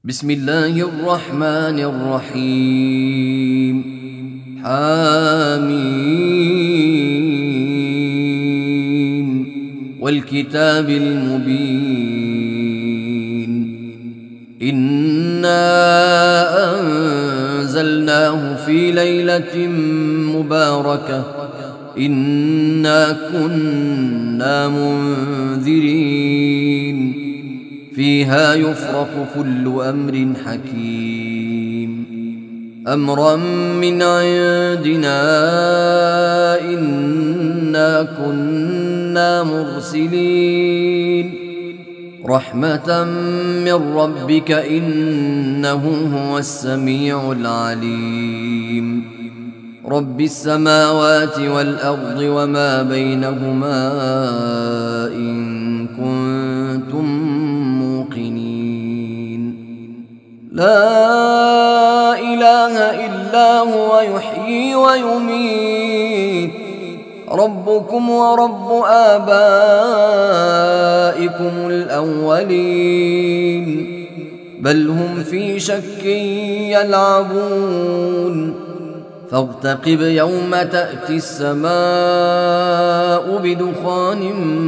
بسم الله الرحمن الرحيم. حميم والكتاب المبين. إنا أنزلناه في ليلة مباركة إنا كنا منذرين فيها يفرق كل أمر حكيم أمرا من عندنا إنا كنا مرسلين رحمة من ربك إنه هو السميع العليم رب السماوات والأرض وما بينهما إن كنتم لا إله إلا هو يحيي ويميت ربكم ورب آبائكم الأولين بل هم في شك يلعبون فارتقب يوم تأتي السماء بدخان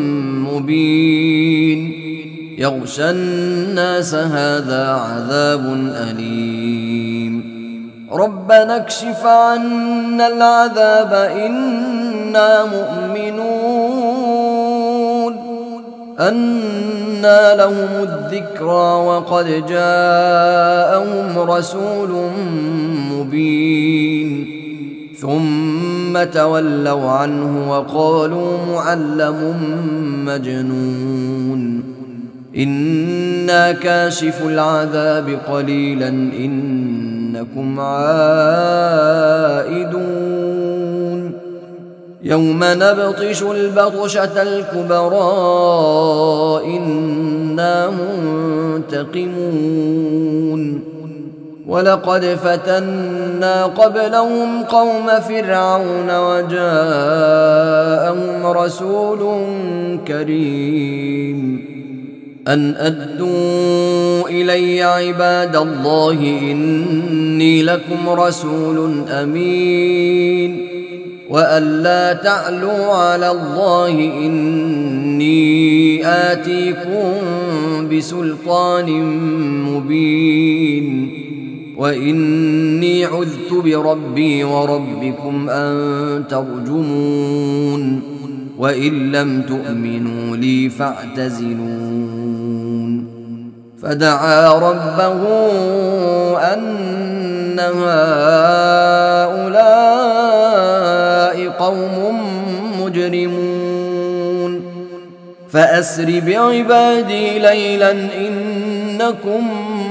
مبين يغشى الناس هذا عذاب أليم ربنا اكشف عنا العذاب إنا مؤمنون أنى لهم الذكرى وقد جاءهم رسول مبين ثم تولوا عنه وقالوا معلم مجنون إنا كاشف العذاب قليلا إنكم عائدون يوم نبطش البطشة الكبرى إنا منتقمون ولقد فتنا قبلهم قوم فرعون وجاءهم رسول كريم أن أدوا إلي عباد الله إني لكم رسول أمين وأن لا تعلوا على الله إني آتيكم بسلطان مبين وإني عذت بربي وربكم أن ترجمون وإن لم تؤمنوا لي فاعتزلون فدعا ربه أن هؤلاء قوم مجرمون فأسر بعبادي ليلا إنكم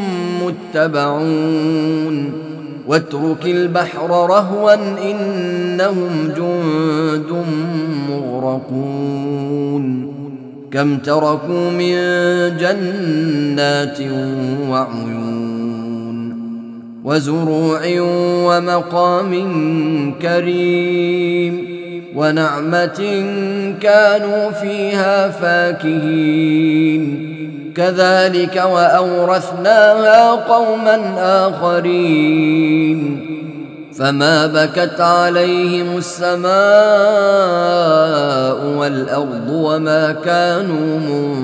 متبعون واترك البحر رهوا إنهم جند مغرقون كم تركوا من جنات وعيون وزروع ومقام كريم ونعمة كانوا فيها فاكهين كذلك وأورثناها قوما آخرين فما بكت عليهم السماء والأرض وما كانوا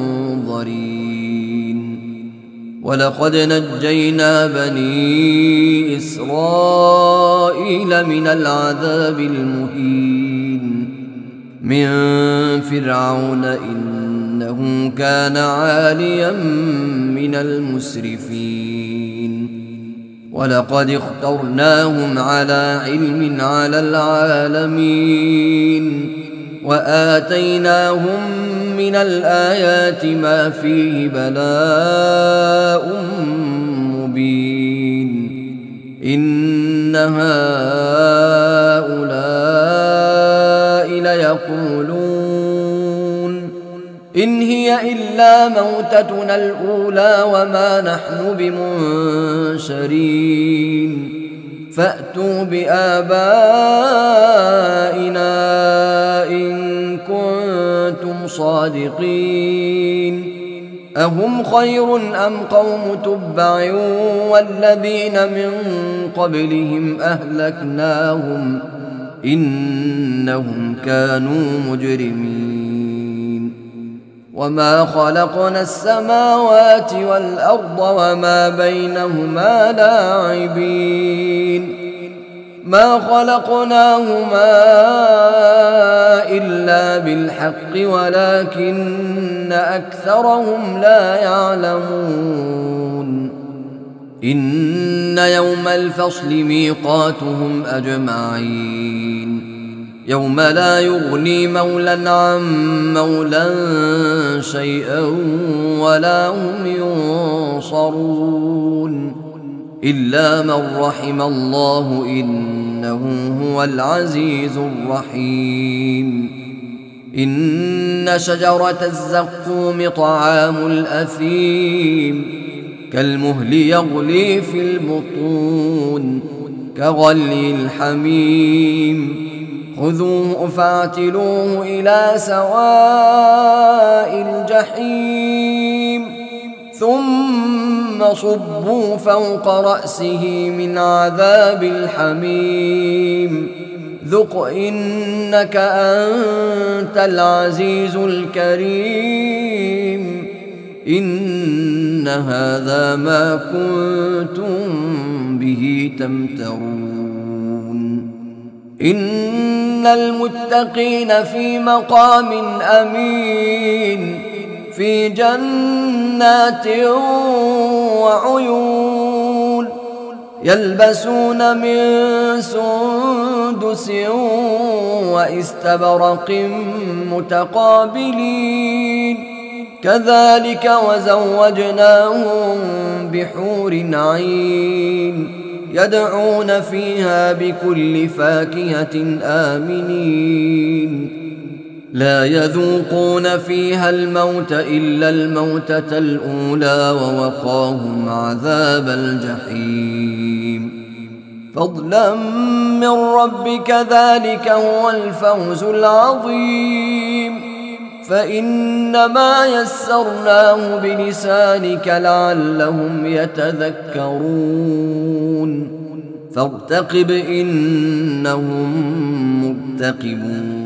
منظرين ولقد نجينا بني إسرائيل من العذاب المهين من فرعون إنه كان عاليا من المسرفين ولقد اخترناهم على علم على العالمين وآتيناهم من الآيات ما فيه بلاء مبين إن هؤلاء ليقولون إن هي إلا موتتنا الأولى وما نحن بمنشرين فأتوا بآبائنا إن كنتم صادقين أهم خير أم قوم تبع والذين من قبلهم أهلكناهم إنهم كانوا مجرمين وما خلقنا السماوات والأرض وما بينهما لاعبين ما خلقناهما إلا بالحق ولكن أكثرهم لا يعلمون إن يوم الفصل ميقاتهم أجمعين يوم لا يغني مولى عن مولى شيئا ولا هم ينصرون إلا من رحم الله إنه هو العزيز الرحيم إن شجرة الزقوم طعام الأثيم كالمهل يغلي في البطون كغلي الحميم خذوه فاعتلوه إلى سواء الجحيم ثم صبوا فوق رأسه من عذاب الحميم ذق إنك أنت العزيز الكريم إن هذا ما كنتم به تمترون إن المتقين في مقام أمين في جنات وعيون يلبسون من سندس واستبرق متقابلين كذلك وزوجناهم بحور عين يدعون فيها بكل فاكهة آمنين لا يذوقون فيها الموت إلا الموتة الأولى ووقاهم عذاب الجحيم فضلا من ربك ذلك هو الفوز العظيم فإنما يسرناه بلسانك لعلهم يتذكرون فارتقب إنهم مرتقبون